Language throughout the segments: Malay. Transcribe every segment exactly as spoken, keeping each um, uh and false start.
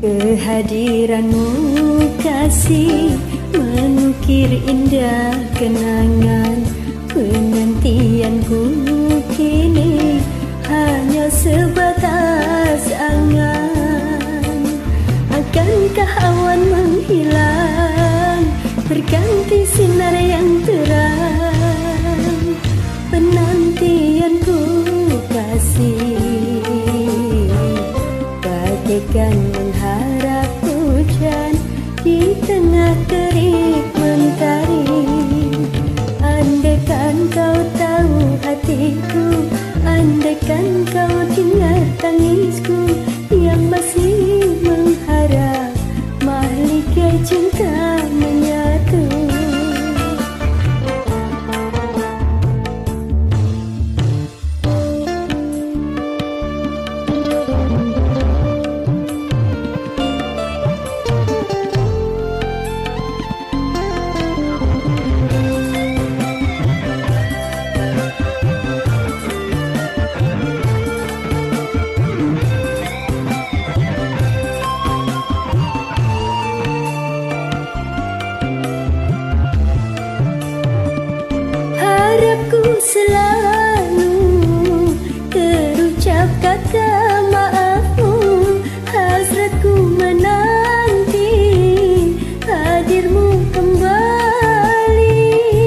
Kehadiranmu kasih mengukir indah kenangan. Penantianku kini hanya sebatas angan. Akankah awan menghilang berganti sinar yang terang? Penantianku kasih bagaikan mengharap hujan di tengah terik mentari. Andaikan kau tahu hatiku, andaikan kau dengar tangisku yang masih mengharap mahligai cinta menyatu. Harapku selalu terucap kata maafmu. Hasratku menanti hadirmu kembali.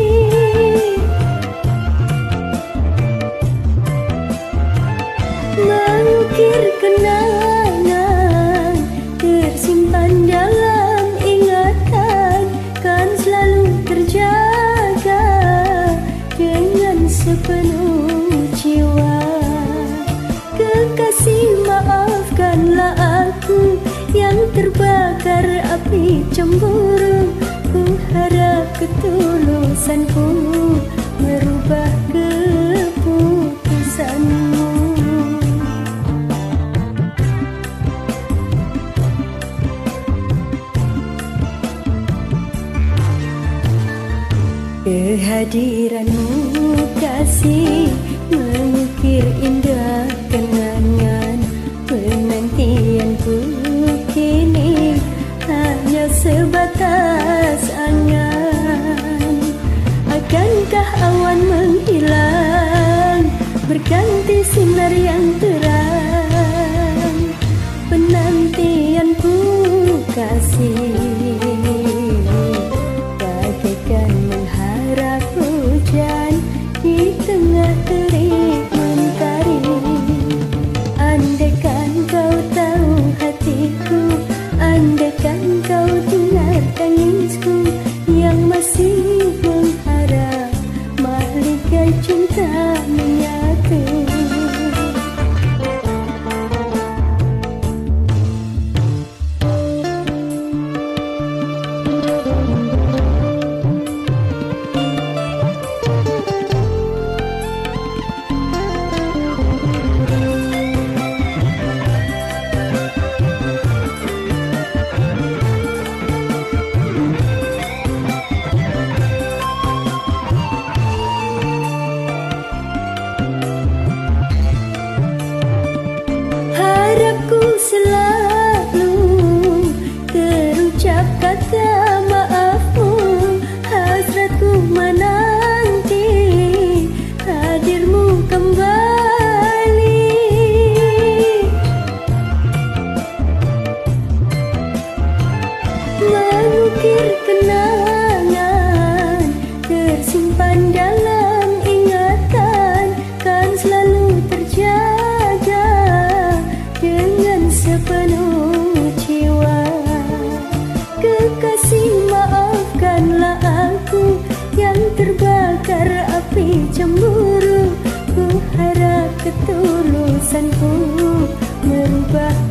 Mengukir kenangan tersimpan dalam ingatan, kan selalu terjaga dengan sepenuh jiwa. Kekasih, maafkanlah aku yang terbakar api cemburu. Ku harap ketulusanku merubah keputusanmu. Kehadiranmu kasih mengukir indah kenangan. Penantianku kini hanya sebatas angan. Akankah awan menghilang berganti sinar yang terang? Penantianku kasih bagaikan mengharap hujan di tengah terik mentari. Andaikan kau tahu hatiku, andaikan kau dengar tangisku yang masih mengharap mahligai cinta menyatu. Harapku selalu terucap kata maafmu. Hasratku menanti hadirmu kembali. Mengukir kenangan tersimpan dalam ingatan, kan selalu terjaga dengan sepenuh jiwa. Kekasih, maafkanlah aku yang terbakar api cemburu. Ku harap ketulusanku merubah